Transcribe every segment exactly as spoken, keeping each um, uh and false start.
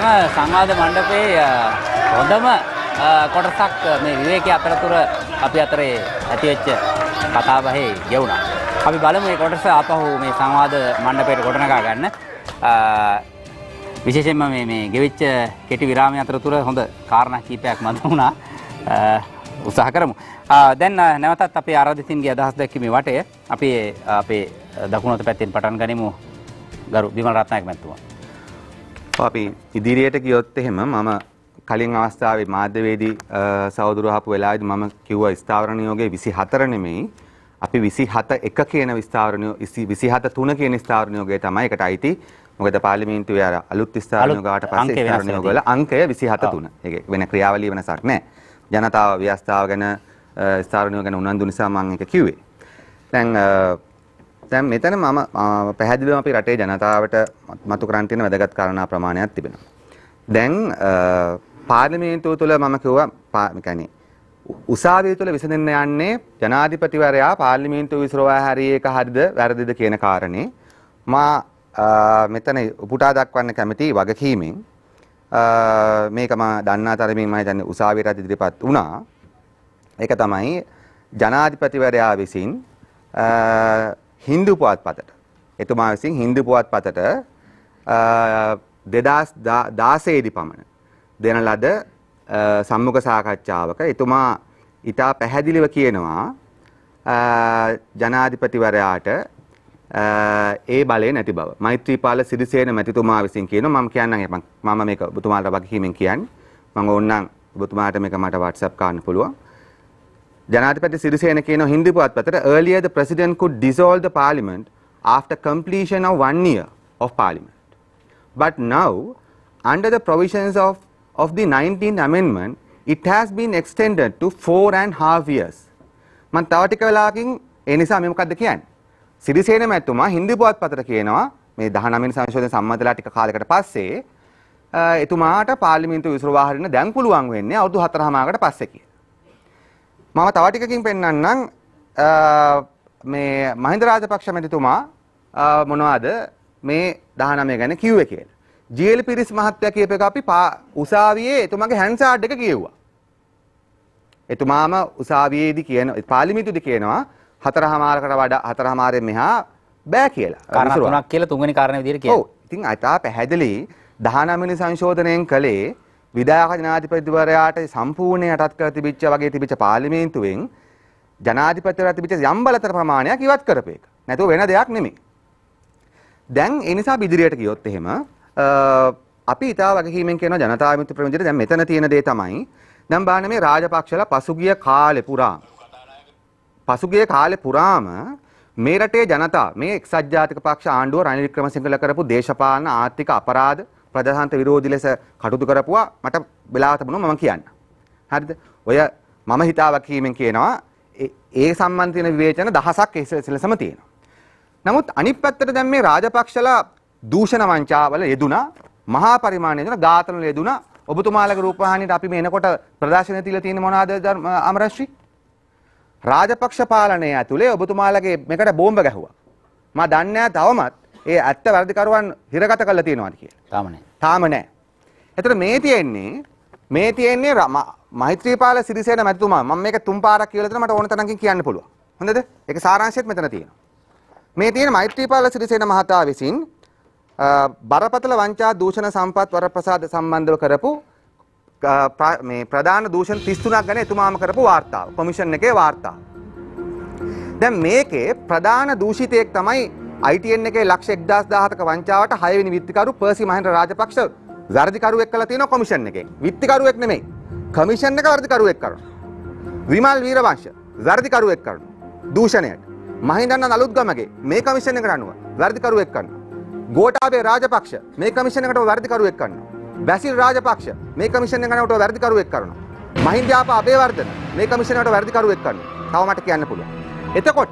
සංවාද මණ්ඩපයේ හොඳම කොටසක් මේ විවේකී අතරතුර අපි අතරේ ඇතිවෙච්ච කතාබහේ ගෙවුණා. අපි බලමු මේ කොටස ආපහු මේ සංවාද මණ්ඩපයට ගොඩනගා ගන්න. විශේෂයෙන්ම මේ මේ ගෙවිච්ච කෙටි විරාමයේ අතරතුර හොඳ කාරණා කීපයක් මත වුණා. උත්සාහ කරමු. දැන් නැවතත් අපේ ආරාධිතින්ගේ අදහස් දැක්වීමේ වටය අපි අපේ දකුණත පැත්තෙන් පටන් ගනිමු. ගරු බිමල් රත්නායක මැතිතුමා. අපි ඉදිරියට ගියොත් එහෙම මම කලින් අවස්ථාවේ මාධ්‍යවේදී සහෝදරව ආපු වෙලාවේදී මම කිව්වා ස්ථාවර නියෝගයේ විසිහතර නෙමෙයි අපි විසිහත එක කියන ස්ථාවර නියෝගය විසිහත තුන කියන ස්ථාවර නියෝගය තමයි ඒකට අයිති. මොකද පාර්ලිමේන්තුවේ අර අලුත් ස්ථාවර නියෝගාවට පස්සේ ස්ථාවර නියෝගවල අංකය විසිහත තුන. ඒක වෙන ක්‍රියාවලිය වෙනසක් නැහැ. ජනතාව ව්‍යවස්ථාව ගැන ස්ථාවර නියෝග ගැන උනන්දු නිසා මම ඒක කිව්වේ. දැන් දැන් මෙතන මම පැහැදිලිවම අපි රටේ ජනතාවට මතු කරන් තියෙන වැදගත් කාරණා ප්‍රමාණයක් තිබෙනවා. දැන් පාර්ලිමේන්තුව තුළ මම කිව්වා මේ කියන්නේ උසාවිය තුළ විසඳෙන්න යන්නේ ජනාධිපතිවරයා පාර්ලිමේන්තුව විසිරවා හැරියේ එක හරිද වැරදිද කියන කාරණේ මා මෙතන උපුටා දක්වන්න කැමති වගකීමෙන් මේක මම දන්නා තරමින් මම හිතන්නේ උසාවියට ඉදිරිපත් වුණා. ඒක තමයි ජනාධිපතිවරයා විසින් හින්දු පුවත්පතට එතුමා විසින් හින්දු පුවත්පතට දෙදහස් දාසය දී පමණ දෙන ලද සම්මුඛ සාකච්ඡාවක එතුමා ඊටා පැහැදිලිව කියනවා ජනාධිපතිවරයාට ඒ බලය නැති බව. මෛත්‍රීපාල සිරිසේන මැතිතුමා විසින් කියනවා මම කියන්නම් මම මේක ඔබතුමාට වගකීමෙන් කියන්නේ මම ඕනනම් ඔබතුමාට මේක මට WhatsApp කරන්න පුළුවන්. ජනාධිපති සිරිසේන කියනවා Hindu පුවත්පතට earlier the president could dissolve the parliament after completion of one year of parliament. But now, under the provisions of, of the nineteenth amendment, it has been extended to four and half years. මම තව ටික වෙලාවකින් ඒ නිසා මේ මොකද්ද කියන්නේ? සිරිසේන මැතිතුමා හින්දු පුවත්පතට කියනවා මේ දහනවය වෙනි සංශෝධන සම්මත වෙලා ටික කාලයකට පස්සේ එතුමාට පාර්ලිමේන්තුව විසිරවා හරින්න දැන් පුළුවන් වෙන්නේ අවුරුදු හතරමාරකට පස්සේ කියලා. මම තව ටිකකින් පෙන්නන්නම් මේ මහින්ද රාජපක්ෂ මැතිතුමා මොනවද මේ දහනවය ගැන කිව්වේ කියලා. ජී.එල්. පිරිස් මහත්තයා කියප එක අපි උසාවියේ එතුමාගේ හැන්සාඩ් එක කියෙව්වා. එතුමාම උසාවියේදී කියන පාර්ලිමේන්තුවේදී කියනවා හතරමාරකට වඩා හතරමාරෙන් මෙහා බෑ කියලා. කාරණා තුනක් කියලා තුන්වෙනි කාරණේ විදිහට කියනවා. ඔව්. ඉතින් අතා පැහැදිලි දහනවය වෙනි සංශෝධනයෙන් කලේ විධායක ජනාධිපතිවරයාට සම්පූර්ණ යටත් කර තිබිච්ච වගේ තිබිච්ච පාර්ලිමේන්තුවෙන් ජනාධිපතිවරයාට තිබිච්ච යම් බලතර ප්‍රමාණයක් ඉවත් කරපු එක. නැතුව වෙන දෙයක් නෙමෙයි. දැන් ඒ නිසා ඉදිරියට ගියොත් එහෙම අපි ඊටා වගකීමෙන් කියන ජනතා විමුක්ති ප්‍රමුඛ දැන් මෙතන තියෙන දේ තමයි දැන් බලන්න මේ රාජපක්ෂලා පසුගිය කාලේ පුරා පසුගිය කාලේ පුරාම මේ රටේ ජනතාව මේ එක්සත් ජාතික පක්ෂ ආණ්ඩුව රනිල් වික්‍රමසිංහල කරපු දේශපාලන ආර්ථික අපරාධ ප්‍රජාතන්ත්‍ර විරෝධී ලෙස කටයුතු කරපුවා මට වෙලාව තිබුණා මම කියන්න. හරිද? ඔය මම හිතා වගකීමෙන් කියනවා ඒ සම්බන්ධ තියෙන විවේචන දහසක් එසෙලසම තියෙනවා. නමුත් අනිත් පැත්තට දැන් මේ රාජපක්ෂලා දූෂණ වංචාවල යෙදුනා මහා පරිමාණයේ යෙදුනා ඝාතන වල යෙදුනා ඔබතුමාලගේ රූපවාහිනියට අපි මේ එනකොට ප්‍රදර්ශනය තියලා තියෙන මොනවාද අමරශ්‍රී රාජපක්ෂ පාලනය ඇතුලේ ඔබතුමාලගේ මේකට බෝම්බ ගැහුවා මම දන්නේ නැහැ තවමත් ඒ ඇත්ත වැඩිකරුවන් හිරගත කරලා තියෙනවාද කියලා තාම නැහැ තාම නැහැ එතකොට මේ තියෙන්නේ මේ තියෙන්නේ මෛත්‍රීපාල සිරිසේන මැතිතුමා මම මේක තුන් පාරක් කියලා දෙනවා මට ඕන තරම්කින් කියන්න පුළුවන් හොඳද ඒක සාරාංශයත් මෙතන තියෙනවා මේ තියෙන මෛත්‍රීපාල සිරිසේන මහතා විසින් බරපතල වංචා දූෂණ සම්පත් වරප්‍රසාද සම්බන්ධව කරපු මේ ප්‍රධාන දූෂණ තිස් තුනක් ගැන එතුමාම කරපු වාර්තාව කොමිෂන් එකේ වාර්තාව. දැන් මේකේ ප්‍රධාන දූෂිතයෙක් තමයි I T N එකේ ලක්ෂ එක්දාස් දාහක වංචාවට හය වෙනි විත්තිකරු පර්සි මහේන්ද්‍ර රාජපක්ෂ වර්ධිකරුවෙක් කළා තියෙනවා කොමිෂන් එකේ. විත්තිකරුවෙක් නෙමෙයි. කමිෂන් එක වර්ධිකරුවෙක් කරනවා. විමල් වීරවංශ වර්ධිකරුවෙක් කරනවා. දූෂණයට. මහින්දන්න අලුත්ගමගේ මේ කමිෂන් එකට අනුව වර්ධිකරුවෙක් කරනවා. ගෝඨාභය රාජපක්ෂ මේ කමිෂන් එකට වර්ධිකරුවෙක් කරනවා. බැසිල් රාජපක්ෂ මේ කමිෂන් එකට වර්ධිකරුවෙක් කරනවා. මහින්දාප අබේවර්ධන මේ කමිෂන් එකට වර්ධිකරුවෙක් කරනවා. තව මට කියන්න පුළුවන්. එතකොට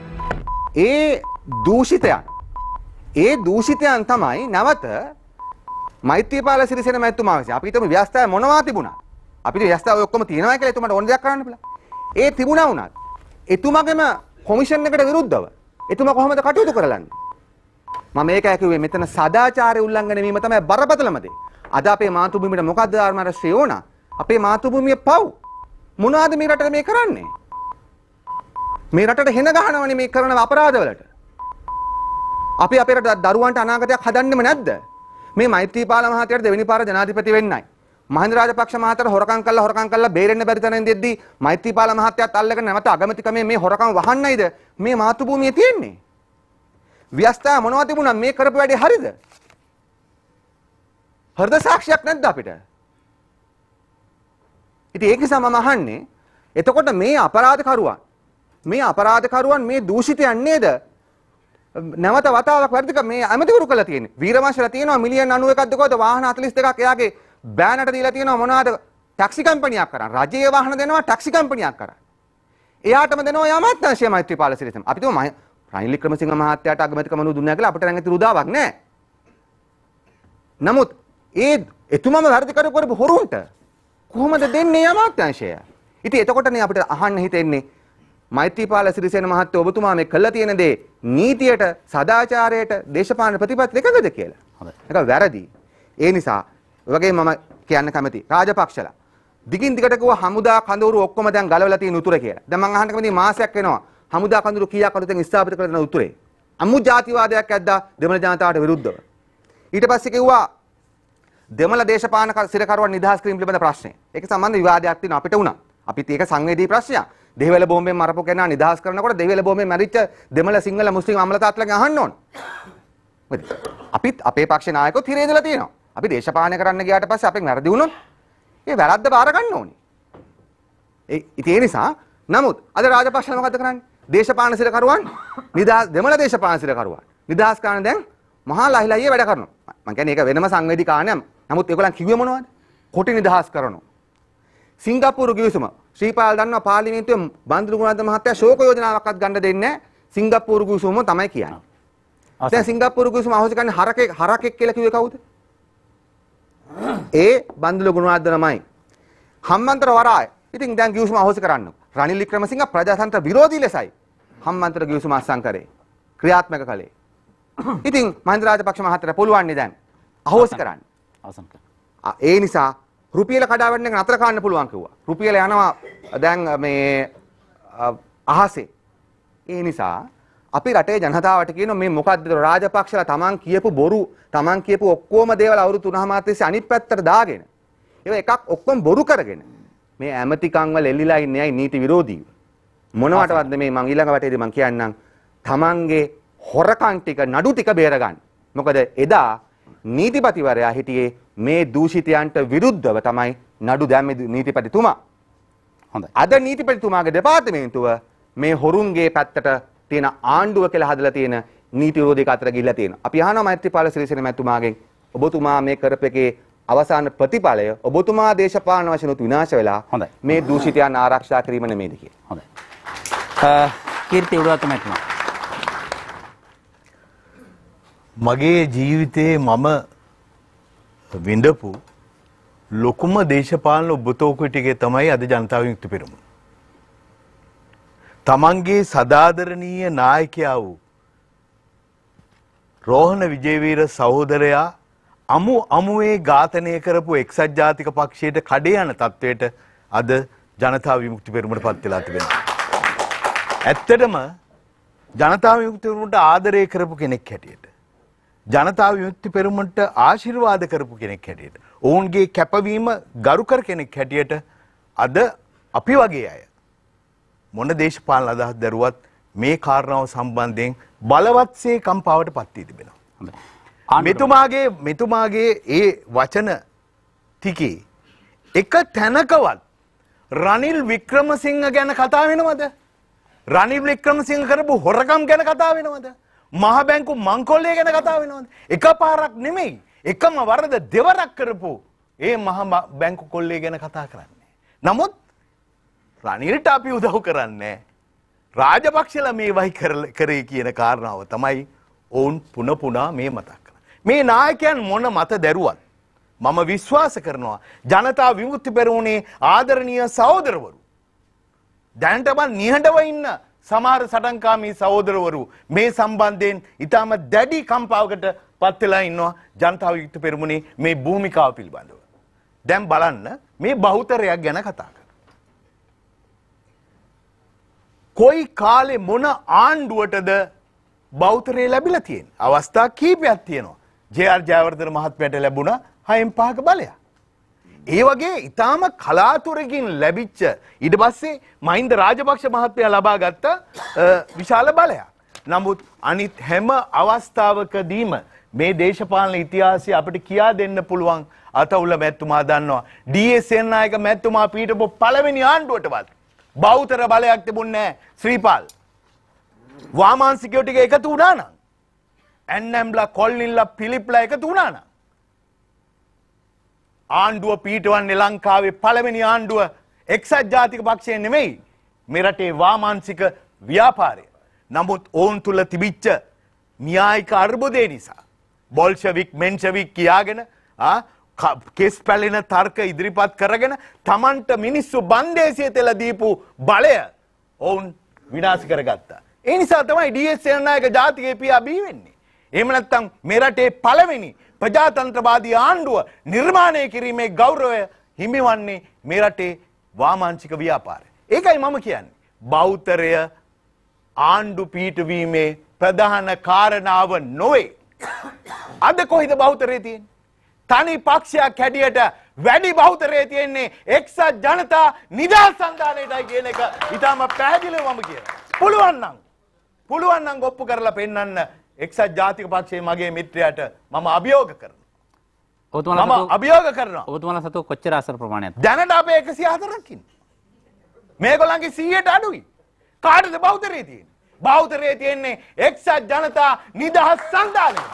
ඒ දූෂිතයන් ඒ දූෂිතයන් තමයි නැවත මෛත්‍රීපාල සිරිසේන මැතිතුමා විසින් අපි හිතමු ව්‍යවස්ථාවේ මොනවා තිබුණා. අපිට ව්‍යවස්ථාව ඔක්කොම තියෙනවා කියලා එතුමාට ඕන දෙයක් කරන්න බෑ. ඒ තිබුණා වුණත් එතුමාගේම කොමිෂන් එකට විරුද්ධව එතුමා කොහොමද කටයුතු කරලන්නේ? මම මේකයි කිව්වේ මෙතන සදාචාරය උල්ලංඝනය වීම තමයි බරපතලම දේ. අද අපේ මාතෘභූමියට මොකද්ද ආර්මාර ශ්‍රේයෝණ? අපේ මාතෘභූමිය පව්. මොනවාද මේ රටට මේ කරන්නේ? මේ රටට හෙන ගහනවනේ මේ කරන අපරාධවලට. අපි අපේ රට දරුවන්ට අනාගතයක් හදන්නෙම නැද්ද? මේ මෛත්‍රීපාල මහත්තයාට දෙවෙනි පාර ජනාධිපති වෙන්නයි. මහින්ද රාජපක්ෂ මහත්තයාට හොරකම් කළා හොරකම් කළා බේරෙන්න බැරි තැනින් දෙද්දී මෛත්‍රීපාල මහත්තයාත් අල්ලගෙන නැවත අගමැතිකමේ මේ හොරකම් වහන්නයිද මේ මාතෘභූමියේ තියෙන්නේ? ව්‍යස්ථා මොනවද තිබුණා මේ කරපු වැඩේ හරිද? හෘද සාක්ෂියක් නැද්ද අපිට? ඉතින් ඒක නිසා මම අහන්නේ එතකොට මේ අපරාධකරුවන් මේ අපරාධකරුවන් මේ දූෂිතයන් නේද නැවත වතාවක් වැඩික මේ ඇමතිවරු කළා තියෙන්නේ. වීරවංශලා තියෙනවා මිලියන් අනූ එකක් දකෝද වාහන හතළිස් දෙකක් එයාගේ බෑනට දීලා තියෙනවා මොනවද ටැක්සි කම්පැනියක් කරන් රජයේ වාහන දෙනවා ටැක්සි කම්පැනියක් කරන්. එයාටම දෙනවා යාමාත්‍යංශය මෛත්‍රීපාල සිරිසම. අපි තුම රනිල් වික්‍රමසිංහ මහත්තයාට අගමැතිකම දුන්නා කියලා අපිට නම් ඇති රුදාවක් නැහැ. නමුත් ඒ එතුමම වැඩි කර කරපු හොරුන්ට කොහොමද දෙන්නේ යාමාත්‍යංශය? ඉතින් එතකොටනේ අපිට අහන්න හිතෙන්නේ මෛත්‍රීපාල සිරිසේන මහත්තයා ඔබතුමා මේ කළා තියෙන දේ නීතියට සදාචාරයට දේශපාලන ප්‍රතිපත්ති එකකද කියලා. හොඳයි. ඒක වැරදි. ඒ නිසා වගේ මම කියන්න කැමති රාජපක්ෂලා දිගින් දිගට කිව්වා හමුදා කඳවුරු ඔක්කොම දැන් ගලවලා තියෙන උතුර කියලා. දැන් මම අහන්න කැමති මාසයක් වෙනවා හමුදා කඳවුරු කීයක් අලුතෙන් ස්ථාපිත කරලා දෙන උතුරේ. අමු ජාතිවාදයක් ඇද්දා දෙමළ ජනතාවට විරුද්ධව. ඊට පස්සේ කිව්වා දෙමළ දේශපාලන සිරකරුවන් නිදහස් කිරීම පිළිබඳ ප්‍රශ්නය. ඒක සම්බන්ධ විවාදයක් තියෙනවා අපිට උනා. අපිත් ඒක සංවේදී ප්‍රශ්නයක්. දෙහිවැල බෝම්බෙන් මරපු කෙනා නිදහස් කරනකොට දෙහිවැල බෝම්බෙන් මැරිච්ච දෙමළ සිංහල මුස්ලිම් අමල තාත්තලාගෙන් අහන්න ඕන. මොකද අපිත් අපේ පක්ෂේ නායකයෝ හිරේ ඉඳලා තියෙනවා. අපි දේශපාලනය කරන්න ගියාට පස්සේ අපෙන් වැරදි වුණොත් ඒ වැරද්ද බාර ගන්න ඕනේ. ඒ ඉතින් ඒ නිසා නමුත් අද රාජපක්ෂලා මොකද්ද කරන්නේ? දේශපාලන සිරකරුවන් නිදහස් දෙමළ දේශපාලන සිරකරුවන් නිදහස් කරන දැන් මහා ලහිලහියේ වැඩ කරනවා. මම කියන්නේ ඒක වෙනම සංවේදී කාණයක්. නමුත් ඒගොල්ලන් කිව්වේ මොනවද? කොටි නිදහස් කරනවා. සිංගප්පූරු ගිවිසුම ශ්‍රීපාල් දන්නවා පාර්ලිමේන්තුවේ බන්දුරු ගුණාර්ද මහත්තයා ශෝක යෝජනාවක්වත් ගන්න දෙන්නේ නැහැ. සිංගප්පූරු ගිවිසුම තමයි කියන්නේ. දැන් සිංගප්පූරු ගිවිසුම අහෝසි කරන්නේ හරකෙක් හරකෙක් කියලා කිව්වේ කවුද? ඒ බන්දුරු ගුණාර්ද නමයි. හම්මන්තර වරාය. ඉතින් දැන් ගිවිසුම අහෝසි කරන්න. රනිල් වික්‍රමසිංහ ප්‍රජාතන්ත්‍ර විරෝධී ලෙසයි හම්මන්තර ගිවිසුම අත්සන් කරේ. ක්‍රියාත්මක කළේ. ඉතින් මහින්ද රාජපක්ෂ මහත්තයාට පුළුවන් නේ දැන් අහෝසි කරන්න. අවසන් කරන්න. ඒ නිසා රුපියල කඩාවැටෙන එක නතර කරන්න පුළුවන් කිව්වා. රුපියල යනවා දැන් මේ අහසේ. ඒ නිසා අපි රටේ ජනතාවට කියන මේ මොකද්ද රාජපක්ෂලා තමන් කියපු බොරු තමන් කියපු ඔක්කොම දේවල් අවුරුදු තුනමාර තිස්සේ අනිත් පැත්තට දාගෙන ඒවා එකක් ඔක්කොම බොරු කරගෙන මේ ඇමතිකම් වල එල්ලිලා ඉන්නේ අය නීති විරෝධීව. මොනවටවත් මේ මං ඊළඟ වටේදී මං කියන්නම් තමන්ගේ හොරකම් ටික නඩු ටික බේර ගන්න. මොකද එදා නීතිපතිවරයා හිටියේ මේ දූෂිතයන්ට විරුද්ධව තමයි නඩු දැම්මේ නීතිපතිතුමා. හොඳයි. අද නීතිපතිතුමාගේ දෙපාර්තමේන්තුව මේ හොරුන්ගේ පැත්තට තියෙන ආණ්ඩුව කියලා හදලා තියෙන නීති විරෝධීක අතර ගිහිල්ලා තියෙනවා. අපි අහනවා මෛත්‍රීපාල සිරිසේන මැතිතුමාගෙන් ඔබතුමා මේ කරපෙකේ අවසාන ප්‍රතිඵලය ඔබතුමා දේශපාලන වශයෙන් උත් විනාශ වෙලා හොඳයි. මේ දූෂිතයන් ආරක්ෂා කිරීම නෙමෙයිද කියලා. හොඳයි. කීර්ති උඩුවත්ත මැතිතුමා. මගේ ජීවිතේ මම විඳපු ලොකුම දේශපාලන ඔබතෝකු ටිකේ තමයි අද ජනතා විමුක්ති පෙරමුණ. තමන්ගේ සදාදරණීය නායකයා වූ රෝහණ විජේවීර සහෝදරයා අමු අමුවේ ඝාතනය කරපු එක්සත් ජාතික පක්ෂයට කඩේ යන තත්වයට අද ජනතා විමුක්ති පෙරමුණ පත් වෙලා තිබෙනවා. ඇත්තටම ජනතා විමුක්ති පෙරමුණට ආදරය කරපු කෙනෙක් හැටියට ජනතා විමුක්ති පෙරමුණට ආශිර්වාද කරපු කෙනෙක් හැටියට ඔවුන්ගේ කැපවීම ගරු කර කෙනෙක් හැටියට අද අපි වගේ අය මොන දේශපාලන අදහස් දරුවත් මේ කාරණාව සම්බන්ධයෙන් බලවත්සේ කම්පාවට පත් වී තිබෙනවා. මෙතුමාගේ මෙතුමාගේ ඒ වචන ටිකේ එක තැනකවත් රනිල් වික්‍රමසිංහ ගැන කතා වෙනවද? රනිල් වික්‍රමසිංහ කරපු හොරකම් ගැන කතා වෙනවද? මහ බැංකු මංකොල්ලේ ගැන කතා වෙනවද? එකපාරක් නෙමෙයි එකම වරද දෙවරක් කරපු ඒ මහ බැංකු කොල්ලේ ගැන කතා කරන්නේ. නමුත් රනිල්ට අපි උදව් කරන්නේ රාජපක්ෂලා මේ වයි කරේ කියන කාරණාව තමයි ඔවුන් පුන පුනා මේ මතක් කරන්නේ. මේ නායකයන් මොන මත දැරුවත් මම විශ්වාස කරනවා ජනතා විමුක්ති පෙරමුණේ ආදරණීය සහෝදරවරු දැනටම නිහඬව ඉන්න සමහර සටන්කාමී සහෝදරවරු මේ සම්බන්ධයෙන් ඊටම දැඩි කම්පාවකට පත් වෙලා ඉන්නවා ජනතා විමුක්ති පෙරමුණේ මේ භූමිකාව පිළිබඳව. දැන් බලන්න මේ බහුතරයක් ගැන කතා කරනවා. කොයි කාලේ මොන ආණ්ඩුවටද බෞතරය ලැබිලා තියෙන්නේ? අවස්ථා කීපයක් තියෙනවා. ජේ ආර් ජයවර්ධන මහත්මයාට ලැබුණා හයෙන් පහක බලයක්. ඒ වගේ ඊටාම කලාතුරකින් ලැබිච්ච ඊට පස්සේ මහින්ද රාජපක්ෂ මහත්මයා ලබා ගත්ත විශාල බලයක්. නමුත් අනිත් හැම අවස්ථාවකදීම මේ දේශපාලන ඉතිහාසය අපිට කියා දෙන්න පුළුවන් අතවුල මැතිතුමා දන්නවා ඩී එස් සේනානායක මැතිතුමා පීඨපු පළවෙනි ආණ්ඩුවටවත් බෞතර බලයක් තිබුණේ නැහැ ශ්‍රීපාල්. වාමාංශිකයෝ ටික එකතු වුණා නම් එන්එම්ලා කොල්නිල්ලා පිලිප්ලා එකතු වුණා නම් ආණ්ඩුව පීඨවන්නේ ලංකාවේ පළවෙනි ආණ්ඩුව එක්සත් ජාතික පක්ෂය නෙමෙයි මේ රටේ වාමාංශික ව්‍යාපාරය. නමුත් ඔවුන් තුල තිබිච්ච න්‍යායික අර්බුදය නිසා බොල්ෂෙවික් මෙන්ෂෙවික් කියාගෙන ආ කෙස් පැලෙන තර්ක ඉදිරිපත් කරගෙන Tamanට මිනිස්සු බන්දේසිය තෙල දීපු බලය ඔවුන් විනාශ කරගත්තා. ඒ නිසා තමයි ඩී එස් සේනානායක ජාතිකේ පියා බී වෙන්නේ. එහෙම නැත්නම් මේ රටේ පළවෙනි ප්‍රජාතන්ත්‍රවාදී ආණ්ඩුව නිර්මාණය කිරීමේ ගෞරවය හිමිවන්නේ මේ රටේ වාමාංශික ව්‍යාපාරය. ඒකයි මම කියන්නේ. බෞතරය ආණ්ඩු පීඨවීමේ ප්‍රධාන කාරණාව නොවේ. අද කොහෙද බෞතරය තියෙන්නේ? තනි පක්ෂයක් හැටියට වැඩි බෞතරය තියෙන්නේ එක්සත් ජනතා නිදහස් සන්ධානයටයි කියන එක ඊටම පැහැදිලිව මම කියනවා. පුළුවන් නම් පුළුවන් නම් ඔප්පු කරලා පෙන්නන්න එක්සත් ජාතික පක්ෂයේ මගේ මිත්‍රයාට මම අභියෝග කරනවා. මම අභියෝග කරනවා. ඔබතුමාලා සතු කොච්චර අසර ප්‍රමාණයක්ද? දැනට අපේ එකසිය හතරක් ඉන්නේ. මේගොල්ලන්ගේ සීයට අඩුයි. කාටද බෞතරය තියෙන්නේ? බෞතරය තියෙන්නේ එක්සත් ජනතා නිදහස් සන්ධානයට.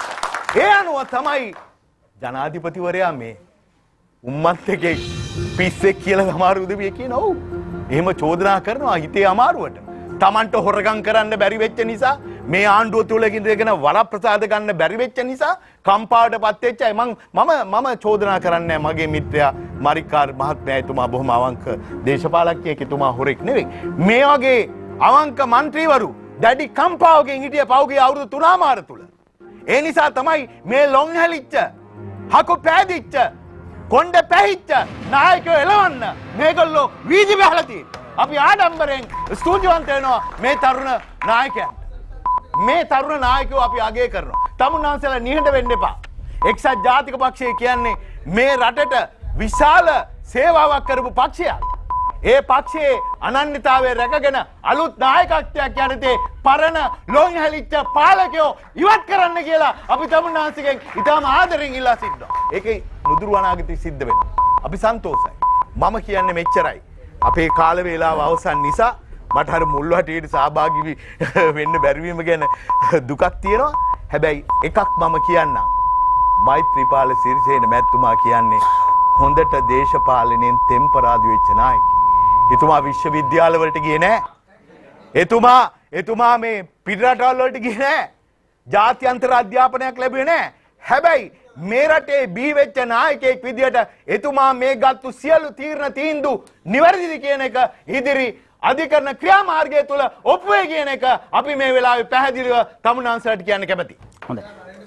ඒ අනුව තමයි ජනාධිපතිවරයා මේ උම්මත් එකේ පිස්සෙක් කියලා සමහර උදවිය කියනවා. ඔව්. එහෙම චෝදනා කරනවා හිතේ අමාරුවට. Tamanට හොරගම් කරන්න බැරි වෙච්ච නිසා මේ ආණ්ඩුව තුල ඉඳගෙන වරප්‍රසාද ගන්න බැරි වෙච්ච නිසා කම්පාවටපත් වෙච්චයි මම මම මම චෝදනා කරන්නේ මගේ මිත්‍රයා මරිකාර් මහත්මයා එතුමා බොහොම අවංක දේශපාලකයෙක් එතුමා හොරෙක් නෙවෙයි. මේ වගේ අවංක മന്ത്രിවරු දැඩි කම්පාවකින් හිටිය පෞගේ අවුරුදු තුනමාර තුල. ඒ නිසා තමයි මේ ලොන් හැලිච්ච හකු පෑදිච්ච කොණ්ඩ පැහිච්ච නායකයෝ එලවන්න මේගොල්ලෝ වීදි බහලා තියෙන්නේ. අපි ආඩම්බරෙන් ස්තුතිවන්ත වෙනවා මේ තරුණ නායකයන්ට. මේ තරුණ නායකයෝ අපි අගය කරනවා. තමුන්වන්සලා නිහඬ වෙන්න එපා. එක්සත් ජාතික පක්ෂය කියන්නේ මේ රටට විශාල සේවාවක් කරපු පක්ෂයක්. ඒ පක්ෂයේ අනන්‍යතාවය රැකගෙන අලුත් නායකත්වයක් යටතේ පරණ ලොන් හැලිච්ච පාලකයෝ ඉවත් කරන්න කියලා අපි තමුන්වන්සගෙන් ඉතාම ආදරෙන් ඉල්ලා සිටිනවා. ඒකේ නුදුරු අනාගතය සිද්ධ වෙනවා. අපි සන්තෝෂයි. මම කියන්නේ මෙච්චරයි. අපේ කාල වේලාව අවසන් නිසා මට අර මුල් වටේට සහභාගී වෙන්න බැරි වීම ගැන දුකක් තියෙනවා. හැබැයි එකක් මම කියන්නම්. මෛත්‍රීපාල සිරිසේන මැතිතුමා කියන්නේ හොඳට දේශපාලනයෙන් ටෙම්පරාදු වෙච්ච නායකයෙක්. එතුමා විශ්වවිද්‍යාල වලට ගියේ නෑ. එතුමා එතුමා මේ පිටරටවල් වලට ගියේ නෑ. ජාත්‍යන්තර අධ්‍යාපනයක් ලැබුවේ නෑ. හැබැයි මේ රටේ බී වෙච්ච නායකයෙක් විදියට එතුමා මේ ගත්තු සියලු තීරණ තීන්දුව නිවැරදිද කියන එක ඉදිරි අධිකරණ ක්‍රියාමාර්ගය තුල ඔප්පු වේ කියන එක අපි මේ වෙලාවේ පැහැදිලිව තමුන්වන්සලාට කියන්න කැමතියි. හොඳයි.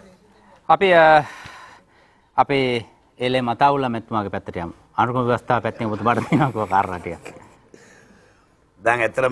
අපි අපේ එලේ මතාවුල්ලා මැතිතුමාගේ පැත්තට යමු. අනුකම්ප ව්‍යවස්ථාව පැත්තෙන් ඔබතුමාට තියෙනවා කාරණා ටිකක්. දැන් ඇත්තටම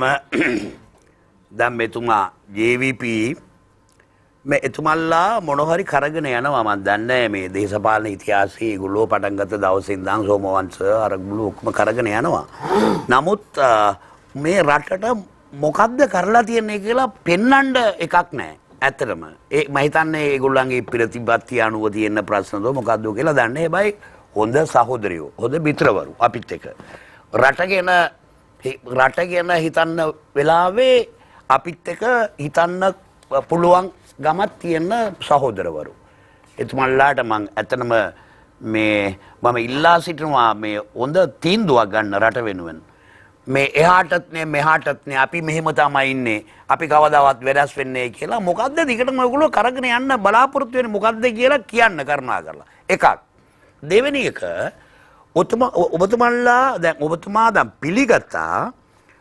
දැන් මෙතුමා ජේ වී පී මේ එතුමල්ලා මොන හරි කරගෙන යනවා මම දන්නේ මේ දේශපාලන ඉතිහාසයේ ඒගොල්ලෝ පටන් ගත්ත දවසේ ඉඳන් සෝමවංශ අර ගුළු ඔක්කොම කරගෙන යනවා. නමුත් මේ රටට මොකද්ද කරලා තියන්නේ කියලා පෙන්වන්න එකක් නැහැ. ඇත්තටම ඒ මම හිතන්නේ ඒගොල්ලන්ගේ ප්‍රතිපත්ති අනුව තියෙන ප්‍රශ්නද මොකද්ද කියලා දන්නේ. හැබැයි හොඳ සහෝදරයෝ හොඳ මිත්‍රවරු අපිත් එක්ක රටගෙන රටගෙන හිතන්න වෙලාවේ අපිත් එක්ක හිතන්න පුළුවන් ගමත් තියෙන සහෝදරවරු. එතුමන්ලාට මම ඇත්තටම මේ මම ඉල්ලා සිටිනවා මේ හොඳ තීන්දුවක් ගන්න රට වෙනුවෙන්. මේ එහාටත් නේ මෙහාටත් නේ අපි මෙහෙම තමයි ඉන්නේ. අපි කවදාවත් වෙනස් වෙන්නේ කියලා මොකද්ද දිගටම ඔයගොල්ලෝ කරගෙන යන්න බලාපොරොත්තු වෙන්නේ මොකද්ද කියලා කියන්න කරුණා කරලා. එකක්. දෙවෙනි එක ඔබතුමා ඔබතුමන්ලා දැන් ඔබතුමා දැන් පිළිගත්තා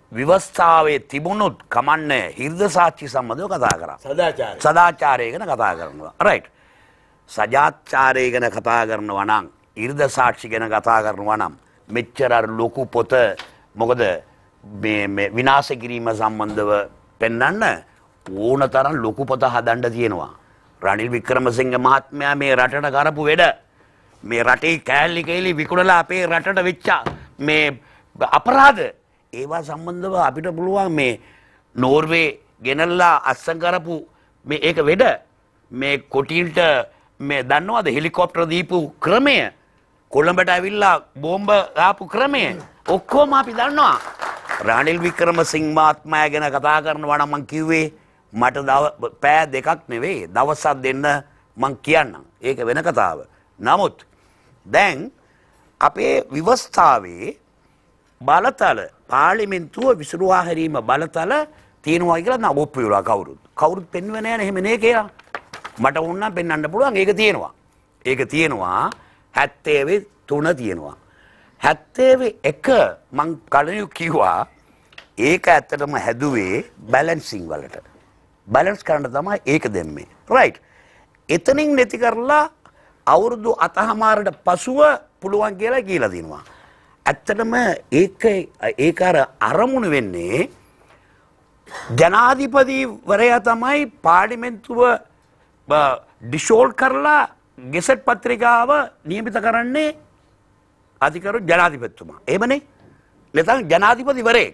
ව්‍යවස්ථාවේ තිබුණොත් කමන්නේ හිර්ද සාක්ෂි සම්බන්ධව කතා කරා. සදාචාරය. සදාචාරය ගැන කතා කරනවා. රයිට්. සදාචාරය ගැන කතා කරනවා නම් හිර්ද සාක්ෂි ගැන කතා කරනවා නම් මෙච්චර ලොකු පොත මොකද මේ මේ විනාශ කිරීම සම්බන්ධව පෙන්වන්න ඕන තරම් ලොකු පොත හදන්න තියෙනවා. රනිල් වික්‍රමසිංහ මහත්මයා මේ රටට කරපු වැඩ මේ රටේ කෑල්ලි කෑලි විකුණලා අපේ රටට වෙච්ච මේ අපරාධ ඒවා සම්බන්ධව අපිට පුළුවන් මේ නෝර්වේ ගෙනල්ලා අස්සම් කරපු මේ ඒක වෙඩ මේ කොටින්ට මේ දන්නවද හෙලිකොප්ටර් දීපු ක්‍රමය කොළඹට ඇවිල්ලා බෝම්බ දාපු ක්‍රමය ඔක්කොම අපි දන්නවා. රනිල් වික්‍රමසිංහ මහත්මයා ගැන කතා කරනවා නම් මං කිව්වේ මට පෑ දෙකක් නෙවෙයි දවසක් දෙන්න මං කියන්නම්. ඒක වෙන කතාව. නමුත් දැන් අපේ ව්‍යවස්ථාවේ බලතල පාර්ලිමේන්තුව විසිරුවා හැරීම බලතල තියෙනවා කියලා නම් ඔප්පු වෙලා කවුරුත් කවුරුත් පෙන්වන්නේ නැහැ එහෙම නේ කියලා. මට ඕන නම් පෙන්වන්න පුළුවන් ඒක තියෙනවා. ඒක තියෙනවා හැත්තෑවේ තුන තියෙනවා. හැත්තෑවේ එක මං කලින් කිව්වා ඒක ඇත්තටම හැදුවේ බැලන්සිං වලට. බැලන්ස් කරන්න තමයි ඒක දෙන්නේ. රයිට්. එතනින් නැති කරලා අවුරුදු අතහමාරට පසුව පුළුවන් කියලා කියලා දිනවා. ඇත්තටම ඒක ඒක අර අරමුණු වෙන්නේ ජනාධිපතිවරයා තමයි පාර්ලිමේන්තුව ඩිෂෝල් කරලා ගෙසට් පත්‍රිකාව නියමිත කරන්නේ අධිකරු ජනාධිපතිතුමා. එහෙමනේ. නැත්නම් ජනාධිපතිවරයෙක්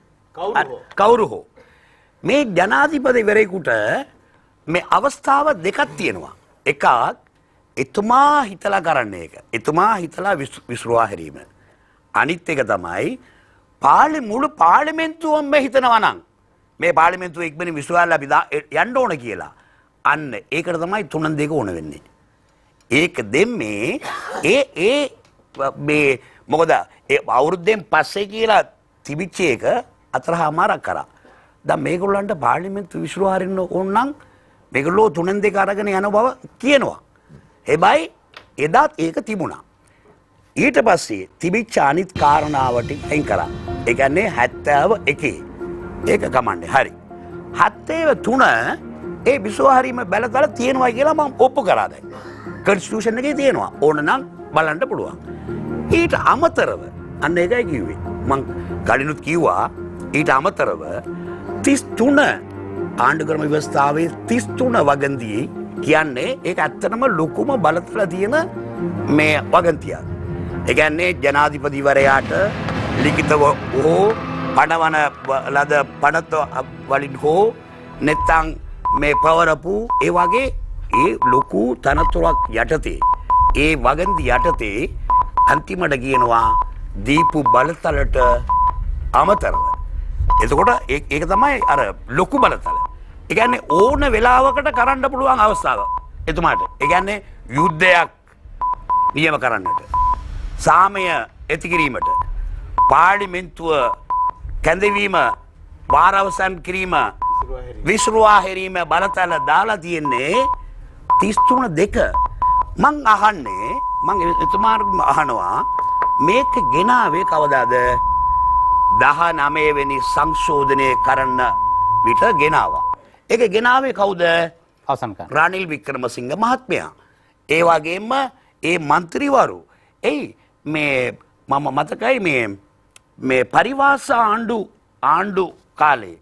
කවුරු හෝ මේ ජනාධිපතිවරයෙකුට මේ අවස්ථාව දෙකක් තියෙනවා. එකක් එතුමා හිතලා කරන්නේ ඒක. එතුමා හිතලා විසිරුවා හැරීම. අනිත් එක තමයි පාර්ලි මුළු පාර්ලිමේන්තුවම හිතනවා නම් මේ පාර්ලිමේන්තුව ඉක්මනින් විසිරලා අපි යන්න ඕන කියලා. අන්න ඒකට තමයි තුනන් දෙක ඕන වෙන්නේ. ඒක දෙන්නේ ඒ ඒ මේ මොකද ඒ අවුරුද්දෙන් පස්සේ කියලා තිබිච්ච එක අතරහමාරක් කරා. දැන් මේගොල්ලන්ට පාර්ලිමේන්තුව විසිරුවා හරින්න ඕන නම් මේගොල්ලෝ තුනෙන් දෙක අරගෙන යන බව කියනවා. හැබැයි එදාත් ඒක තිබුණා. ඊට පස්සේ තිබිච්ච අනිත් කාරණාවට අයින් කරා. ඒ කියන්නේ හැත්තෑව එකේ. ඒක කමන්නේ. හරි. හැත්තෑව තුන ඒ විසිරුවා හැරීම බැලතල තියෙනවා කියලා මම ඔප්පු කරා දැන්. කොන්ස්ටිටියුෂන් එකේ තියෙනවා. ඕන නම් බලන්න පුළුවන්. ඊට අමතරව අන්න ඒකයි කිව්වේ. මම කලිනුත් කිව්වා ඊට අමතරව තිස් තුන ආණ්ඩුක්‍රම ව්‍යවස්ථාවේ තිස් තුන වගන්තියේ කියන්නේ ඒක ඇත්තටම ලොකුම බලතල තියෙන මේ වගන්තියක්. ඒ කියන්නේ ජනාධිපතිවරයාට ලිඛිතව හෝ පණවන ලද පනත වලින් හෝ නැත්නම් මේ පවරපු ඒ වගේ ඒ ලොකු තනතුරක් යටතේ ඒ වගන්ති යටතේ අන්තිමට කියනවා දීපු බලතලට අමතරව. එතකොට ඒක තමයි අර ලොකු බලතල. ඒ කියන්නේ ඕන වෙලාවකට කරන්න පුළුවන් අවස්ථාව එතුමාට. ඒ කියන්නේ යුද්ධයක් නියම කරන්නට, සාමය ඇති කිරීමට, පාර්ලිමේන්තුව කැඳවීම, වාර අවසන් කිරීම, විසිරුවා හැරීම බලතල දාලා තියෙන්නේ තිස් තුන දෙක. මං අහන්නේ මං එතුමාට අහනවා මේක ගෙනාවේ කවදාද? දහනවය වෙනි සංශෝධනය කරන්න විට ගෙනාවා. ඒක ගෙනාවේ කවුද? අවසන් කරන්න. රනිල් වික්‍රමසිංහ මහත්මයා. ඒ වගේම ඒ മന്ത്രിවරු. එයි මේ මම මතකයි මේ මේ පරිවාස ආණ්ඩු ආණ්ඩු කාලේ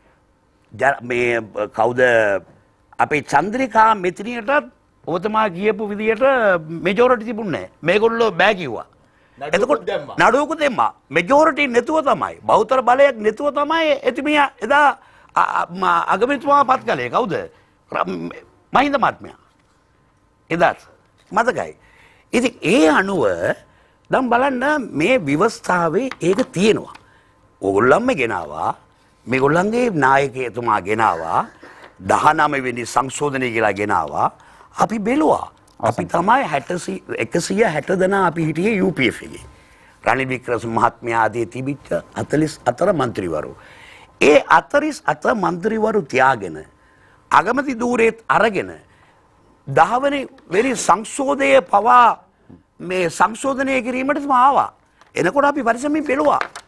මේ කවුද අපේ චන්ද්‍රිකා මෙතිනියටත් ඔබතුමා කියපු විදියට මෙජොරිටි තිබුණේ නැහැ. මේගොල්ලෝ බෑ කිව්වා. එතකොට නඩුවකුත් දෙම්මා. මෙජොරිටි නැතුව තමයි බහුතර බලයක් නැතුව තමයි එතුමියා එදා අගමැතිතුමා පත් කළේ. කවුද? මහින්ද මහත්මයා. එදාත් මතකයි. ඉතින් ඒ අනුව දැන් බලන්න මේ ව්‍යවස්ථාවේ ඒක තියෙනවා. ඕගොල්ලන්ම ගෙනාවා. මේගොල්ලන්ගේ නායකයෙතුමා ගෙනාවා. දහනවය වෙනි සංශෝධනය කියලා ගෙනාවා. අපි බැලුවා. අපි තමයි එකසිය හැට දෙනා අපි හිටියේ යූ පී එෆ් එකේ. රනිල් වික්‍රමසිංහ මහත්මයා ආදී තිබිච්ච හතළිස් හතර മന്ത്രിවරු. ඒ හතළිස් හතර മന്ത്രിවරු තියාගෙන අගමැති ධූරයේත් අරගෙන දහවන වෙනි සංශෝධනය පවා මේ සංශෝධනය කිරීමට ආවා. එනකොට අපි පරිස්සමින් බැලුවා.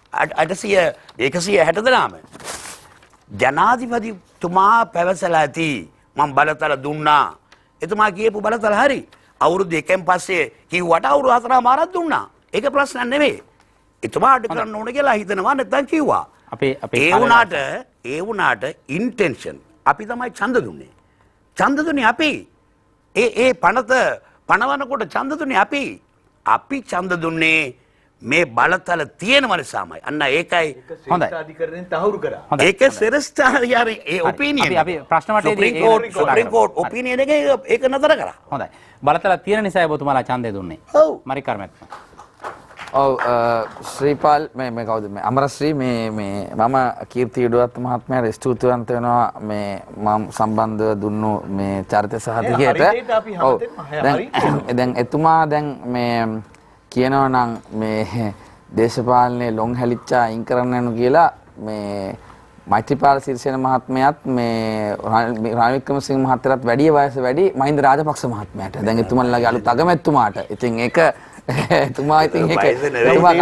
අටසිය එකසිය හැට දෙනාම ජනාධිපතිතුමා පැවසලා ඇති මම බලතල දුන්නා. එතුමා කියපු බලතල හරි. අවුරුදු එකෙන් පස්සේ කිව්වට අවුරුදු හතරමාරක් දුන්නා. ඒක ප්‍රශ්නයක් නෙවෙයි. එතුමා අඩ කරන්න ඕන කියලා හිතනවා නැත්නම් කිව්වා. අපේ අපේ ඒ වුණාට ඒ වුණාට ඉන්ටෙන්ෂන් අපි තමයි ඡන්ද දුන්නේ. ඡන්ද දුන්නේ අපි. ඒ ඒ පනත පනවනකොට ඡන්ද දුන්නේ අපි. අපි ඡන්ද දුන්නේ මේ බලතල තියෙනව නිසාමයි. අන්න ඒකයි හොඳයි. අධිකරණයෙන් තහවුරු කරා. ඒක ශ්‍රේෂ්ඨාධිකාරී ඒ ඔපිනියන්. අපි අපි ප්‍රශ්න වටේදී සුප්‍රීම කෝට් ඔපිනියන් එක ඒක නතර කරා. හොඳයි. බලතල තියෙන නිසා ඔබතුමාලා ඡන්දය දුන්නේ. ඔව්. මරිකාර් මැතිතුමා. ඔව් ශ්‍රීපාල් මේ මේ කවුද මේ අමරශ්‍රී මේ මේ මම කීර්ති යුඩුවත් මහත්මයාට ස්තුතිවන්ත වෙනවා මේ මම සම්බන්ධව දුන්නු මේ චරිත සහතිකයට. ඔව්. දැන් දැන් එතුමා දැන් මේ කියනවා නම් මේ දේශපාලනේ ලොන් හැලිච්චා අයින් කරන්න යනු කියලා මේ මෛත්‍රීපාල සිරිසේන මහත්මයාත් මේ රනිල් වික්‍රමසිංහ මහත්තයාට වැඩි වයස වැඩි මහින්ද රාජපක්ෂ මහත්මයාට. දැන් එතුමන්ලගේ අලුත් අගමැතිතුමාට. ඉතින් ඒක එතුමා ඉතින් ඒක එතුමා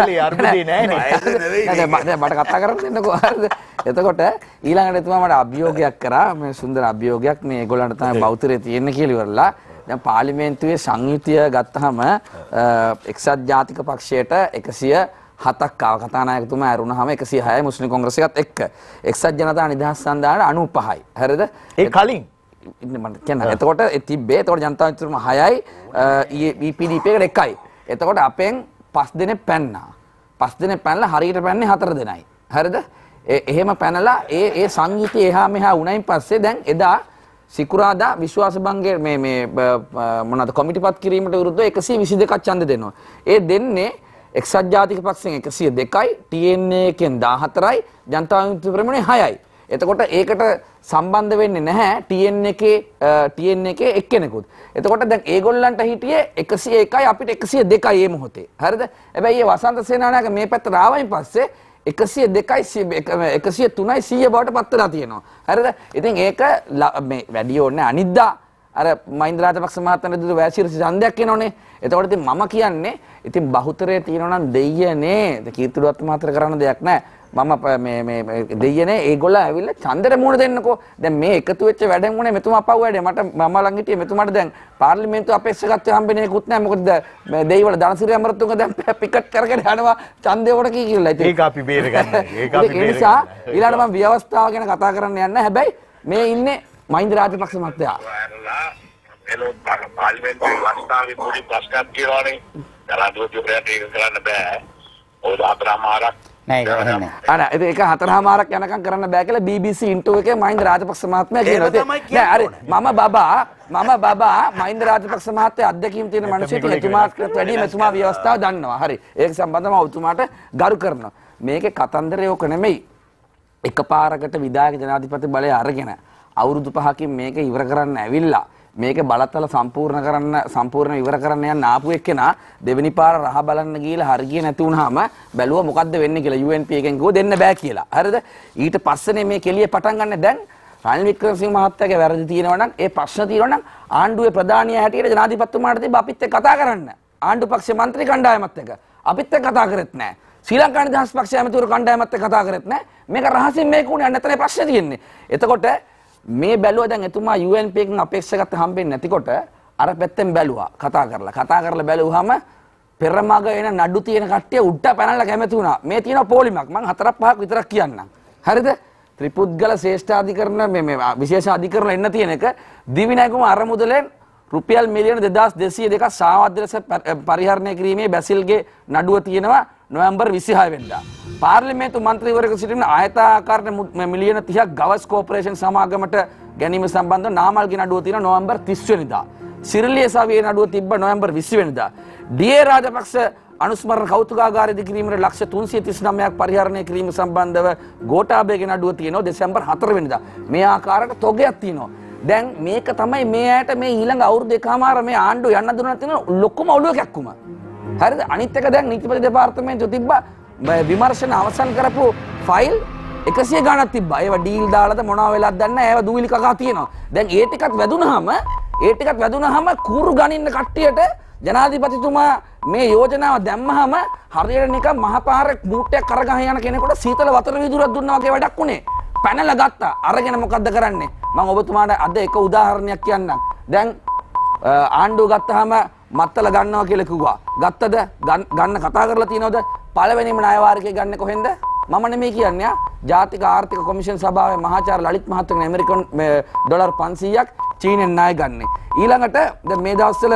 මට කතා කරන්න දෙන්නකෝ. හරිද? එතකොට ඊළඟට එතුමා මට අභියෝගයක් කරා. මේ සුන්දර අභියෝගයක් මේ ඒගොල්ලන්ට තමයි බෞද්ධරේ තියෙන්නේ කියලා ඉවරලා. දැන් පාර්ලිමේන්තුවේ සංයුතිය ගත්තාම එක්සත් ජාතික පක්ෂයට එකසිය හතක් ආව. කතානායකතුමා ඇරුණාම එකසිය හයයි මුස්ලිම් කොංග්‍රසයත් එක්ක. එක්සත් ජනතා නිදහස් සන්ධානයට අනූපහයි. හරිද? ඒ කලින් ඉන්න මට කියන්න. එතකොට ඒ තිබ්බේ. එතකොට ජනතා විමුක්තිතුමා හයයි ඊ පී ඩී පී එකට එකයි. එතකොට අපෙන් පස් දෙනෙක් පැන්නා. පස් දෙනෙක් පැනලා හරියට පැන්නේ හතර දෙනයි. හරිද? එහෙම පැනලා ඒ ඒ සංයුතිය එහා මෙහා වුණයින් පස්සේ දැන් එදා සිකුරාදා විශ්වාස භංගයේ මේ මේ මොනවාද කොමිටිපත් කිරීමට විරුද්ධව එකසිය විසි දෙකක් ඡන්ද දෙනවා. ඒ දෙන්නේ එක්සත් ජාතික පක්ෂයෙන් එකසිය දෙකයි, ටී එන් ඒ එකෙන් දාහතරයි, ජනතා විමුක්ති පෙරමුණේ හයයි. එතකොට ඒකට සම්බන්ධ වෙන්නේ නැහැ ටී එන් එකේ ටී එන් එකේ එක්කෙනෙකුත්. එතකොට දැන් ඒගොල්ලන්ට හිටියේ එකසිය එකයි අපිට එකසිය දෙකයි මේ මොහොතේ. හරිද? හැබැයි මේ වසන්ත සේනානායක මේ පැත්තට ආවයින් පස්සේ එකසිය දෙකයි එකසිය තුනයි සීය බවට පත් වෙලා තියෙනවා. හරිද? ඉතින් ඒක මේ වැඩි ඕනේ අනිද්දා අර මහින්ද රාජපක්ෂ මහත්මයාට දුර වැසිරිසි ඡන්දයක් එනෝනේ. එතකොට ඉතින් මම කියන්නේ ඉතින් බහුතරයේ තියෙනවා නම් දෙයියනේ කීර්තිදුවත් මහත්තයා කරන්න දෙයක් නැහැ. මම මේ මේ දෙයියනේ ඒගොල්ලෝ ඇවිල්ලා ඡන්දෙට මුණ දෙන්නකෝ. දැන් මේ එකතු වෙච්ච වැඩෙන් උනේ මෙතුමා පව් වැඩේ. මට මම ළඟ හිටියේ මෙතුමාට දැන් පාර්ලිමේන්තුව අපේක්ෂකත්වය හම්බෙන්නේ කුත් නැහැ. මොකද මේ දෙයිවල ධනසිරි අමරතුංග දැන් පිකට් කරගෙන යනවා ඡන්දේ උඩ කී කියලා. ඉතින් ඒක අපි බේර ගන්න. ඒක අපි බේර ගන්න. ඒ නිසා ඊළඟට මම ව්‍යවස්ථාව ගැන කතා කරන්න යන්නේ. හැබැයි මේ ඉන්නේ මහින්ද රාජපක්ෂ මහත්තයා. එළෝ පාර්ලිමේන්තුවේ වස්තාවේ පොඩි ප්‍රශ්නයක් තියෙනවානේ. ජනාධිපතිවරයාට ඒක කරන්න බෑ. ඔය හතරමාරක් නෑ ඒක එහෙම නෑ. අර ඒක හතරමාරක් යනකම් කරන්න බෑ කියලා බී බී සී ඉන්ටර්වයුව එකේ මහින්ද රාජපක්ෂ මහත්මයා කියනවා. නෑ හරි මම බබා මම බබා මහින්ද රාජපක්ෂ මහත්තයා අධ්‍යක්ෂකම් තියෙන මිනිස්සුන්ට එතුමාට වැඩි මෙතුමා ව්‍යවස්ථාව දන්නවා. හරි. ඒක සම්බන්ධව ඔතුමාට ගරු කරනවා. මේකේ කතන්දරය ඕක නෙමෙයි. එකපාරකට විධායක ජනාධිපති බලය අරගෙන අවුරුදු පහකින් මේක ඉවර කරන්න ඇවිල්ලා මේක බලතල සම්පූර්ණ කරන්න සම්පූර්ණ ඉවර කරන්න යන ආපු එක්කෙනා දෙවෙනි පාර රහ බලන්න ගිහලා හරිය නැති වුනහම බැලුවා මොකද්ද වෙන්නේ කියලා යූ එන් පී එකෙන් කිව්ව දෙන්න බෑ කියලා. හරිද? ඊට පස්සේනේ මේ කෙලිය පටන් ගන්න. දැන් රනිල් වික්‍රමසිංහ මහත්තයාගේ වැරදි තියෙනවා නම් ඒ ප්‍රශ්න තියෙනවා නම් ආණ්ඩුවේ ප්‍රධානියා හැටියට ජනාධිපතිතුමාට තිබ්බ අපිත් එක්ක කතා කරන්න. ආණ්ඩු පක්ෂේ മന്ത്രി කණ්ඩායමත් එක්ක අපිත් එක්ක කතා කරෙත් නැහැ. ශ්‍රී ලංකා නිදහස් පක්ෂයේ ඇමතිවරු කණ්ඩායමත් එක්ක කතා කරෙත් නැහැ. මේක රහසින් මේක උනේ නැත්නම් ප්‍රශ්නේ තියෙන්නේ. එතකොට මේ බැලුවා දැන් එතුමා යූ එන් පී එකෙන් අපේක්ෂාගත හම්බෙන්නේ නැතිකොට අර පැත්තෙන් බැලුවා කතා කරලා කතා කරලා බැලුවාම පෙරමග එන නඩු තියෙන කට්ටිය උඩ පැනලා කැමති වුණා. මේ තියෙන පොලිමක් මම හතරක් පහක් විතරක් කියන්නම්. හරිද? ත්‍රිපුද්ගල ශ්‍රේෂ්ඨාධිකරණ මේ මේ විශේෂ අධිකරණ එන්න තියෙන එක දිවිනැගුම අරමුදලෙන් රුපියල් මිලියන දෙදාස් දෙසිය දෙකක් සාවද්‍ය ලෙස පරිහරණය කිරීමේ බැසිල්ගේ නඩුව තියෙනවා නොවැම්බර් විසිහය වෙනිදා. පාර්ලිමේන්තු මන්ත්‍රීවරයෙකු සිටින ආයතාකාර මිලියන තිහක් ගවස් කෝපරේෂන් සමාගමට ගැනීම සම්බන්ධව නාමල්ගේ නඩුව තියෙනවා නොවැම්බර් තිස් වෙනිදා. සිරිලිය සවියේ නඩුව තිබ්බ නොවැම්බර් විසි වෙනිදා. ඩී ඒ රාජපක්ෂ අනුස්මරණ කෞතුකාගාරය ඉදි කිරීමට ලක්ෂ තුන්සිය තිස් නවයක් පරිහරණය කිරීම සම්බන්ධව ගෝඨාභයගේ නඩුව තියෙනවා දෙසැම්බර් හතර වෙනිදා. මේ ආකාරයට තොගයක් තියෙනවා. දැන් මේක තමයි මේ ඇයට මේ ඊළඟ අවුරුදු එකමාර මේ ආණ්ඩුව යන්න දුන්නා තියෙන ලොකුම ඔළුව කැක්කුම. හරිද? අනිත් එක දැන් නීතිපති දෙපාර්තමේන්තුව තිබ්බා විමර්ශන අවසන් කරපු ෆයිල් එකසිය ගණක් තිබ්බා. ඒවා ඩීල් දාලාද මොනවා වෙලාද දන්නේ නැහැ. ඒවා දූවිලි කකා තියෙනවා. දැන් ඒ ටිකත් වැදුනහම ඒ ටිකත් වැදුනහම කූරු ගනින්න කට්ටියට ජනාධිපතිතුමා මේ යෝජනාව දැම්මහම හරියට නිකන් මහපාරේ මූට්ටයක් කරගහ යන කෙනෙකුට සීතල වතුර විදුරක් දුන්නා වගේ වැඩක් උනේ. පැනලා ගත්තා. අරගෙන මොකද්ද කරන්නේ? මම ඔබතුමාට අද එක උදාහරණයක් කියන්නම්. දැන් ආණ්ඩුව ගත්තාම මත්තල ගන්නවා කියලා කිව්වා. ගත්තද? ගන්න කතා කරලා තියනවද? පළවෙනිම ණය වාරිකය ගන්න කොහෙන්ද? මම නෙමෙයි කියන්නේ. ජාතික ආර්ථික කොමිෂන් සභාවේ මහාචාර්ය ලලිත් මහත්තයාගේ ඇමරිකන් ඩොලර් පන්සීයක් චීනෙන් ණය ගන්න. ඊළඟට දැන් මේ දවස්වල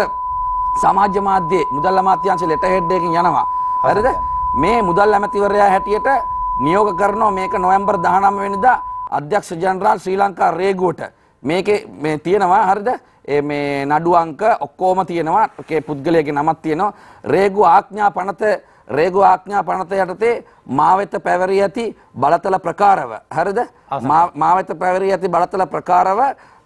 සමාජ මාධ්‍යයේ මුදල් අමාත්‍යාංශ ලෙටර් හෙඩ් එකකින් යනවා. හරිද? මේ මුදල් ඇමතිවරයා හැටියට නියෝග කරනවා මේක නොවැම්බර් දහනවය වෙනිදා අධ්‍යක්ෂ ජනරාල් ශ්‍රී ලංකා රේගුවට. මේකේ මේ තියෙනවා හරිද? ඒ මේ නඩු අංක ඔක්කොම තියෙනවා. ඒකේ පුද්ගලයාගේ නමක් තියෙනවා. රේගු ආඥා පනත රේගු ආඥා පනත යටතේ මා වෙත පැවරී ඇති බලතල ප්‍රකාරව හරිද? මා වෙත පැවරී ඇති බලතල ප්‍රකාරව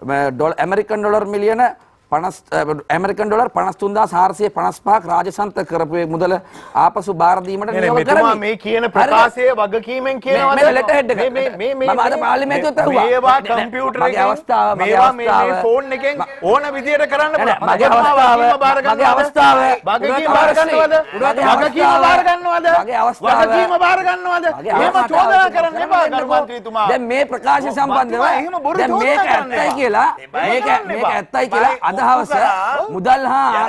ඇමරිකන් ඩොලර් මිලියන පනස් ඇමරිකන් ඩොලර් පනස් තුන්දාස් හාරසිය පනස් පහක් රාජසන්ත කරපු මුදල ආපසු බාර දීමට නියෝග කරමි. මේ කියන ප්‍රකාශයේ වගකීමෙන් කියනවාද? මේ ලෙටර් හෙඩ් එක. මේ මේ මේ මම අද පාර්ලිමේන්තුවට අහුවා. මේවා කම්පියුටර් එකෙන් අවස්ථාව මේවා මේ ෆෝන් එකෙන් ඕන විදියට කරන්න පුළුවන්. මගේ අවස්ථාව මගේ අවස්ථාව වගකීම බාර ගන්නවද? වගකීම බාර ගන්නවද? මගේ අවස්ථාව වගකීම බාර ගන්නවද? එහෙම චෝදනා කරන්න එපා ගරුමන්ත්‍රීතුමා. දැන් මේ ප්‍රකාශය සම්බන්ධව දැන් මේක ඇත්තයි කියලා මේක මේක ඇත්තයි කියලා දහවස මුදල් හා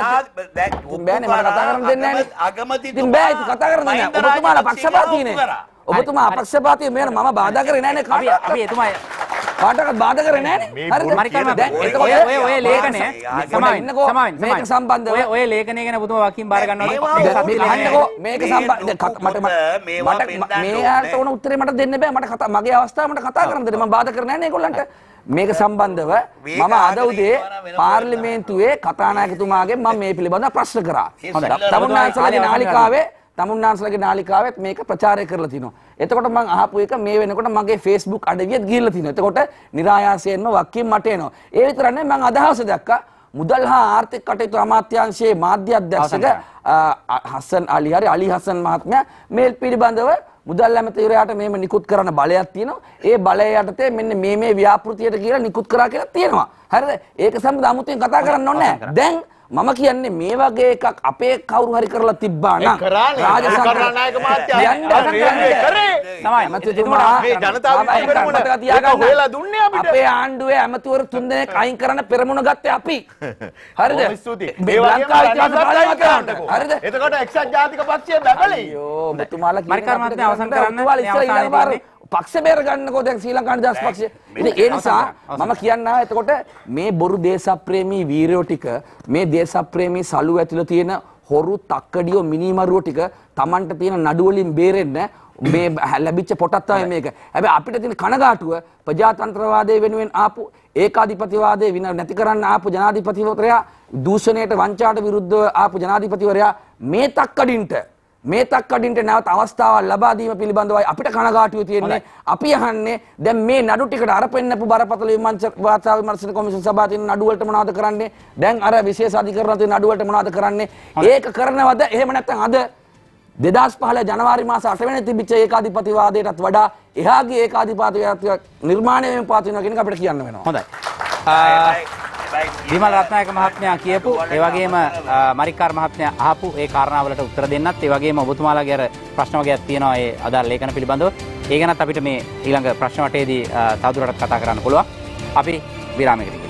බෑනේ මට කතා කරන්න දෙන්නේ නැහැ අගමැතිතුමා ඉතින් බෑ ඉතින් කතා කරන්න දෙන්නේ නැහැ ඔබතුමාලා පක්ෂපාතීනේ ඔබතුමා අපක්ෂපාතී මේන මම බාධා කරේ නැහැ නේ අපි අපි එතුමා කාටවත් බාධා කරේ නැහැ නේ හරිද මරිකර්ම දැන් එතකොට ඔය ඔය ලේඛනය සමාවෙන්න සමාවෙන්න මේක සම්බන්ධව ඔය ඔය ලේඛනය ගැන ඔබතුමා වකින් බාර ගන්නවද අහන්නකෝ මේක සම්බන්ධ මට මට මේ ආට උන උත්තරේ මට දෙන්න බෑ මට කතා මගේ අවස්ථාව මට කතා කරන්න දෙන්න මම බාධා කරන්නේ නැහැ නේ ඒගොල්ලන්ට මේක සම්බන්ධව මම අද උදේ පාර්ලිමේන්තුවේ කතානායකතුමාගෙන් මම මේ පිළිබඳව ප්‍රශ්න කරා. හොඳයි. තමුන්නාන්සලගේ නාලිකාවේ තමුන්නාන්සලගේ නාලිකාවෙත් මේක ප්‍රචාරය කරලා තිනවා. එතකොට මම අහපු එක මේ වෙනකොට මගේ Facebook අඩවියෙත් ගිහිල්ලා තිනවා. එතකොට નિરાයාසයෙන්ම වක්කීම් මට එනවා. ඒ විතර නෙමෙයි මම අදහස දැක්කා මුදල් හා ආර්ථික කටයුතු අමාත්‍යාංශයේ මාධ්‍ය අධ්‍යක්ෂක හසන් අලි හරි අලි හසන් මහත්මයා මේ පිළිබඳව මුදල් ඇමතිවරයාට මේම නිකුත් කරන්න බලයක් තියෙනවා. ඒ බලය යටතේ මෙන්න මේ මේ ව්‍යාපෘතියට කියලා නිකුත් කරා කියලා තියෙනවා. හරිද? ඒක සම්බන්ධව අමුතුවෙන් කතා කරන්න ඕනේ නැහැ. දැන් මම කියන්නේ මේ වගේ එකක් අපේ කවුරු හරි කරලා තිබ්බා නම් රාජසංකර කරනායක මහත්තයා කරේ තමයි ඇමතිතුමා මේ ජනතාවගේ පෙරමුණ ඒක හොයලා දුන්නේ අපිට අපේ ආණ්ඩුවේ ඇමතිවරු තුන් දෙනෙක් අයින් කරන්න පෙරමුණ ගත්තේ අපි හරිද මේ ලංකාව ඉතිහාස බලවත් කරන්නකෝ හරිද එතකොට එක්සත් ජාතික පක්ෂය බබලයි අයියෝ ඔබතුමාලා කියන මරිකර්ම මහත්මයා අවසන් කරන්න පක්ෂ බේර ගන්නකෝ දැන් ශ්‍රී ලංකා නිදහස් පක්ෂය. ඉතින් ඒ නිසා මම කියන්නා එතකොට මේ බොරු දේශප්‍රේමී වීරයෝ ටික මේ දේශප්‍රේමී සලු ඇතුළේ තියෙන හොරු තක්කඩියෝ මිනිමරුවෝ ටික Tamanට තියෙන නඩු වලින් බේරෙන්න මේ ලැබිච්ච පොටක් තමයි මේක. හැබැයි අපිට තියෙන කනගාටුව ප්‍රජාතන්ත්‍රවාදයේ වෙනුවෙන් ආපු ඒකාධිපතිවාදයේ වින නැති කරන්න ආපු ජනාධිපතිවරයා දූෂණයට වංචාවට විරුද්ධව ආපු ජනාධිපතිවරයා මේ තක්කඩින්ට මේ තක්කඩින්ට නැවත අවස්ථාවක් ලබා දීම පිළිබඳවයි අපිට කනගාටුව තියෙන්නේ. අපි අහන්නේ දැන් මේ නඩු ටිකට අර පෙන්නපු බරපතල විමර්ශන වාර්තා විමර්ශන කොමිෂන් සභාව තියෙන නඩු වලට මොනවද කරන්නේ? දැන් අර විශේෂ අධිකරණ තියෙන නඩු වලට මොනවද කරන්නේ? ඒක කරනවද? එහෙම නැත්නම් අද දෙදාස් පහළ ජනවාරි මාස අට වෙනිදා තිබිච්ච ඒකාධිපතිවාදයටත් වඩා එහාගේ ඒකාධිපතිවාදයක් නිර්මාණය වෙමින් පවතිනවා කියන එක අපිට කියන්න වෙනවා. හොඳයි. විමල් රත්නායක මහත්මයා කියපු ඒ වගේම මරිකාර් මහත්මයා අහපු ඒ කාරණාවලට උත්තර දෙන්නත් ඒ වගේම ඔබතුමාලාගේ අර ප්‍රශ්න වගේක් තියෙනවා ඒ අදාළ ලේඛන පිළිබඳව. ඒ ගැනත් අපිට මේ ඊළඟ ප්‍රශ්න වටේදී තවදුරටත් කතා කරන්න පුළුවන්. අපි විරාමයකට